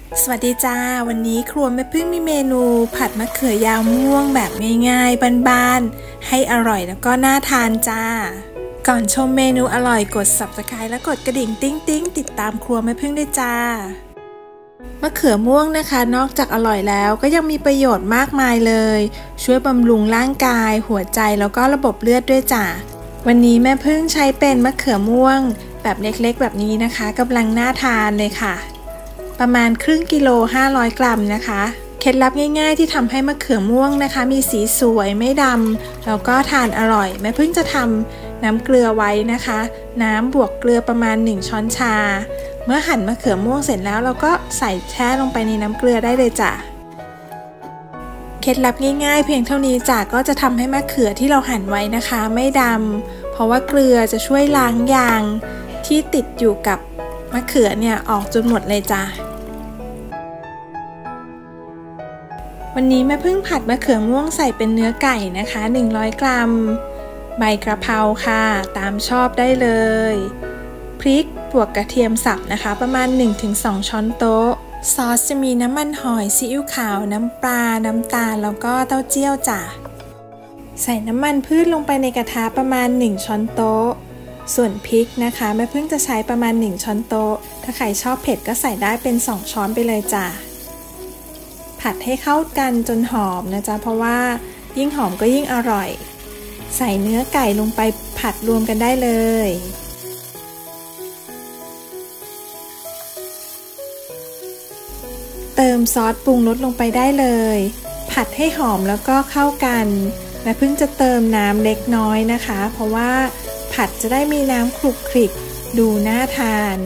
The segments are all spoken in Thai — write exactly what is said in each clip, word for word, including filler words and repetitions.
สวัสดีจ้าวันนี้ครัวแม่พึ่งมีเมนูผัดมะเขือยาวม่วงแบบง่ายๆบ้านๆให้อร่อยแล้วก็น่าทานจ้าก่อนชมเมนูอร่อยกด ซับสไครบ์ และกดกระดิ่งติ๊งติ๊งติดตามครัวแม่พึ่งด้วยจ้ามะเขือม่วงนะคะนอกจากอร่อยแล้วก็ยังมีประโยชน์มากมายเลยช่วยบำรุงร่างกายหัวใจแล้วก็ระบบเลือดด้วยจ้าวันนี้แม่พึ่งใช้เป็นมะเขือม่วงแบบเล็กๆแบบนี้นะคะกำลังน่าทานเลยค่ะประมาณครึ่งกิโลห้าร้อยกรัมนะคะเคล็ดลับง่ายๆที่ทำให้มะเขือม่วงนะคะมีสีสวยไม่ดำแล้วก็ทานอร่อยแม่พึ่งจะทำน้ำเกลือไว้นะคะน้ำบวกเกลือประมาณหนึ่งช้อนชาเมื่อหั่นมะเขือม่วงเสร็จแล้วเราก็ใส่แช่ลงไปในน้ำเกลือได้เลยจ้ะเคล็ดลับง่ายๆเพียงเท่านี้จ้ะก็จะทำให้มะเขือที่เราหั่นไว้นะคะไม่ดำเพราะว่าเกลือจะช่วยล้างยางที่ติดอยู่กับมะเขือเนี่ยออกจนหมดเลยจ้ะวันนี้แม่พึ่งผัดมะเขือม่วงใส่เป็นเนื้อไก่นะคะหนึ่งร้อยกรัมใบกระเพราค่ะตามชอบได้เลยพริกบวกกระเทียมสับนะคะประมาณ หนึ่งถึงสอง ช้อนโต๊ะซอสจะมีน้ำมันหอยซีอิ๊วขาวน้ำปลาน้ำตาลแล้วก็เต้าเจี้ยวจ้ะใส่น้ำมันพืชลงไปในกระทะประมาณหนึ่งช้อนโต๊ะส่วนพริกนะคะแม่พึ่งจะใช้ประมาณหนึ่งช้อนโต๊ะถ้าใครชอบเผ็ดก็ใส่ได้เป็นสองช้อนไปเลยจ้ะผัดให้เข้ากันจนหอมนะจ๊ะเพราะว่ายิ่งหอมก็ยิ่งอร่อยใส่เนื้อไก่ลงไปผัดรวมกันได้เลยเติมซอสปรุงรสลงไปได้เลยผัดให้หอมแล้วก็เข้ากันแม่พึ่งจะเติมน้ำเล็กน้อยนะคะเพราะว่าผัดจะได้มีน้ำคลุกคลิกดูน่าทาน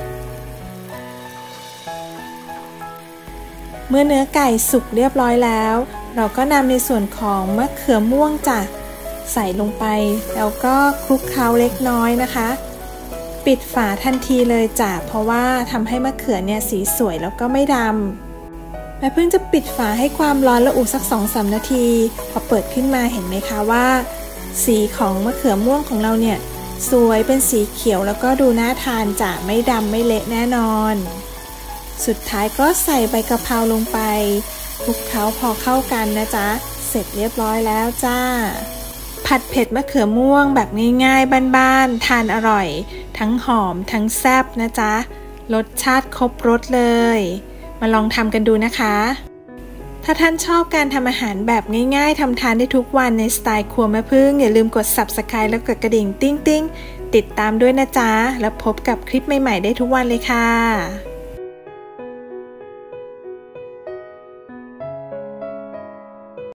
เมื่อเนื้อไก่สุกเรียบร้อยแล้วเราก็นำในส่วนของมะเขือม่วงจ้ะใส่ลงไปแล้วก็คลุกเคล้าเล็กน้อยนะคะปิดฝาทันทีเลยจ้ะเพราะว่าทำให้มะเขือเนี่ยสีสวยแล้วก็ไม่ดำแม่พึ่งจะปิดฝาให้ความร้อนระอุสัก สองถึงสาม นาทีพอเปิดขึ้นมาเห็นไหมคะว่าสีของมะเขือม่วงของเราเนี่ยสวยเป็นสีเขียวแล้วก็ดูน่าทานจ้ะไม่ดำไม่เละแน่นอนสุดท้ายก็ใส่ใบกะเพราลงไปคลุกเคล้าพอเข้ากันนะจ๊ะเสร็จเรียบร้อยแล้วจ้าผัดเผ็ดมะเขือม่วงแบบง่ายๆบ้านๆทานอร่อยทั้งหอมทั้งแซ่บนะจ๊ะรสชาติครบรสเลยมาลองทำกันดูนะคะถ้าท่านชอบการทำอาหารแบบง่ายๆทำทานได้ทุกวันในสไตล์ครัวแม่พึ่งอย่าลืมกด ซับสไครบ์ แล้วกดกระดิ่งติ๊งๆติดตามด้วยนะจ๊ะแล้วพบกับคลิปใหม่ๆได้ทุกวันเลยค่ะ